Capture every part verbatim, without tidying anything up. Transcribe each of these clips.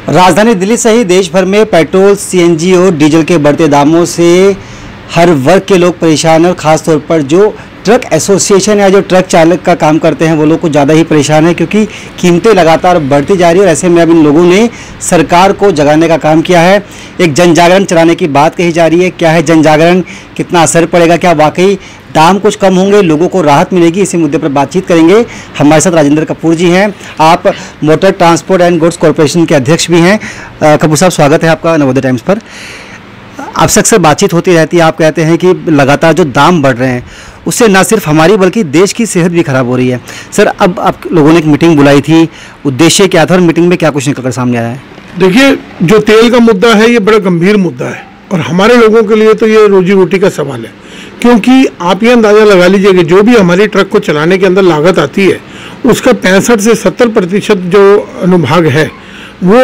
राजधानी दिल्ली सहित देश भर में पेट्रोल, सीएनजी और डीजल के बढ़ते दामों से हर वर्ग के लोग परेशान हैं और ख़ास तौर पर जो ट्रक एसोसिएशन या जो ट्रक चालक का काम करते हैं वो लोग कुछ ज़्यादा ही परेशान हैं, क्योंकि कीमतें लगातार बढ़ती जा रही है और ऐसे में अब इन लोगों ने सरकार को जगाने का काम किया है। एक जन जागरण चलाने की बात कही जा रही है। क्या है जन जागरण, कितना असर पड़ेगा, क्या वाकई दाम कुछ कम होंगे, लोगों को राहत मिलेगी, इसी मुद्दे पर बातचीत करेंगे। हमारे साथ राजेंद्र कपूर जी हैं, आप motor transport and goods corporation के अध्यक्ष भी हैं। कपूर साहब, स्वागत है आपका नवोदय टाइम्स पर। आपसे अक्सर बातचीत होती रहती है, आप कहते हैं कि लगातार जो दाम बढ़ रहे हैं उससे न सिर्फ हमारी बल्कि देश की सेहत भी खराब हो रही है। सर, अब आप लोगों ने एक मीटिंग बुलाई थी, उद्देश्य क्या था और मीटिंग में क्या कुछ निकल कर सामने आया है? देखिए, जो तेल का मुद्दा है ये बड़ा गंभीर मुद्दा है और हमारे लोगों के लिए तो ये रोजी रोटी का सवाल है, क्योंकि आप ये अंदाज़ा लगा लीजिए कि जो भी हमारी ट्रक को चलाने के अंदर लागत आती है उसका पैंसठ से सत्तर प्रतिशत जो अनुभाग है वो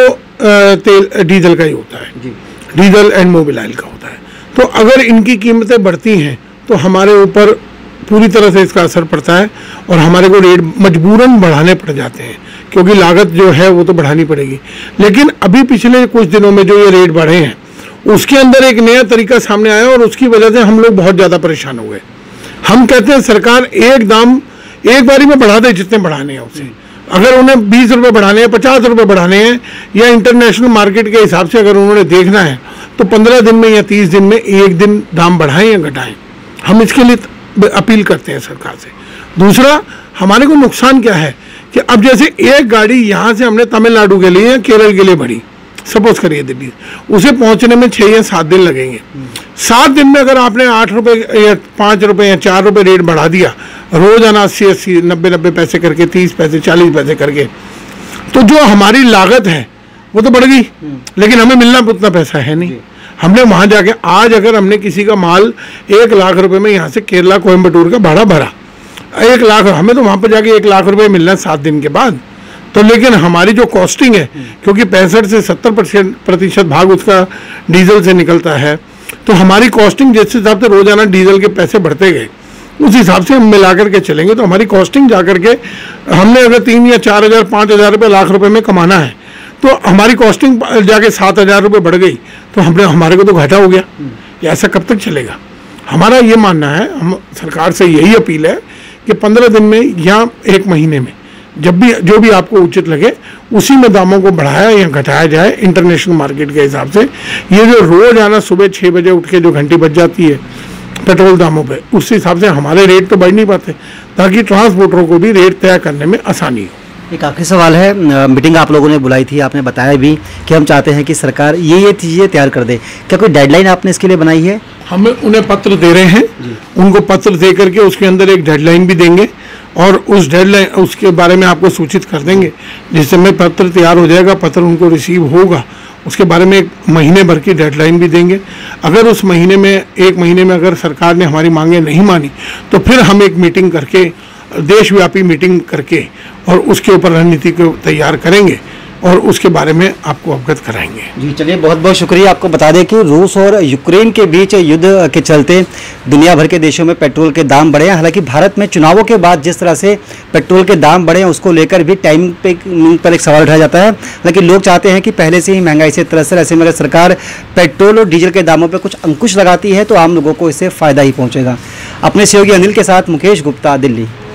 तेल डीजल का ही होता है जी। डीजल एंड मोबिल का होता है। तो अगर इनकी कीमतें बढ़ती हैं तो हमारे ऊपर पूरी तरह से इसका असर पड़ता है और हमारे को रेट मजबूरन बढ़ाने पड़ जाते हैं, क्योंकि लागत जो है वो तो बढ़ानी पड़ेगी। लेकिन अभी पिछले कुछ दिनों में जो ये रेट बढ़े हैं उसके अंदर एक नया तरीका सामने आया और उसकी वजह से हम लोग बहुत ज़्यादा परेशान हुए। हम कहते हैं सरकार एक दाम एक बारी में बढ़ा दे जितने बढ़ाने हैं उससे। अगर उन्हें बीस रुपये बढ़ाने हैं, पचास रुपये बढ़ाने हैं या इंटरनेशनल मार्केट के हिसाब से अगर उन्होंने देखना है तो पंद्रह दिन में या तीस दिन में एक दिन दाम बढ़ाएं या घटाएं। हम इसके लिए अपील करते हैं सरकार से। दूसरा, हमारे को नुकसान क्या है कि अब जैसे एक गाड़ी यहाँ से हमने तमिलनाडु के लिए या केरल के लिए बढ़ी, सपोज करिए दिल्ली, उसे पहुँचने में छः या सात दिन लगेंगे। सात दिन में अगर आपने आठ रुपये या पाँच रुपये या चार रुपये रेट बढ़ा दिया, रोजाना अस्सी अस्सी नब्बे नब्बे पैसे करके, तीस पैसे चालीस पैसे करके, तो जो हमारी लागत है वो तो बढ़ गई, लेकिन हमें मिलना उतना पैसा है नहीं। हमने वहाँ जाके आज अगर हमने किसी का माल एक लाख रुपए में यहाँ से केरला कोयम्बटूर का भाड़ा भरा, एक लाख, हमें तो वहाँ पर जाके एक लाख रुपए मिलना है सात दिन के बाद। तो लेकिन हमारी जो कॉस्टिंग है, क्योंकि पैंसठ से सत्तर प्रतिशत भाग उसका डीजल से निकलता है, तो हमारी कॉस्टिंग जिस हिसाब से रोजाना डीजल के पैसे बढ़ते गए उस हिसाब से हम मिला करके चलेंगे तो हमारी कॉस्टिंग जा करके, हमने अगर तीन या चार हज़ार पाँच हज़ार रुपये लाख रुपए में कमाना है तो हमारी कॉस्टिंग जाके सात हज़ार रुपये बढ़ गई तो हमने हमारे को तो घाटा हो गया। ये ऐसा कब तक चलेगा? हमारा ये मानना है, हम सरकार से यही अपील है कि पंद्रह दिन में या एक महीने में जब भी जो भी आपको उचित लगे उसी में दामों को बढ़ाया या घटाया जाए इंटरनेशनल मार्केट के हिसाब से। ये जो रोज आना सुबह छः बजे उठ के जो घंटी बज जाती है पेट्रोल दामों पे, उस हिसाब से हमारे रेट तो बढ़ नहीं पाते, ताकि ट्रांसपोर्टरों को भी रेट तय करने में आसानी हो। एक आखिरी सवाल है, मीटिंग आप लोगों ने बुलाई थी, आपने बताया भी कि हम चाहते हैं कि सरकार ये ये चीज़ें तैयार कर दे, क्या कोई डेडलाइन आपने इसके लिए बनाई है? हम उन्हें पत्र दे रहे हैं, उनको पत्र दे करके उसके अंदर एक डेडलाइन भी देंगे और उस डेडलाइन उसके बारे में आपको सूचित कर देंगे। जिस समय पत्र तैयार हो जाएगा, पत्र उनको रिसीव होगा, उसके बारे में एक महीने भर की डेडलाइन भी देंगे। अगर उस महीने में एक महीने में अगर सरकार ने हमारी मांगें नहीं मानी तो फिर हम एक मीटिंग करके, देशव्यापी मीटिंग करके और उसके ऊपर रणनीति को तैयार करेंगे और उसके बारे में आपको अवगत कराएंगे। जी चलिए, बहुत बहुत शुक्रिया। आपको बता दें कि रूस और यूक्रेन के बीच युद्ध के चलते दुनिया भर के देशों में पेट्रोल के दाम बढ़े हैं। हालांकि भारत में चुनावों के बाद जिस तरह से पेट्रोल के दाम बढ़े हैं उसको लेकर भी टाइम पे पर एक सवाल उठाया जाता है। हालांकि लोग चाहते हैं कि पहले से ही महंगाई से त्रस्त, ऐसे में अगर सरकार पेट्रोल और डीजल के दामों पर कुछ अंकुश लगाती है तो आम लोगों को इससे फ़ायदा ही पहुँचेगा। अपने सहयोगी अनिल के साथ मुकेश गुप्ता, दिल्ली।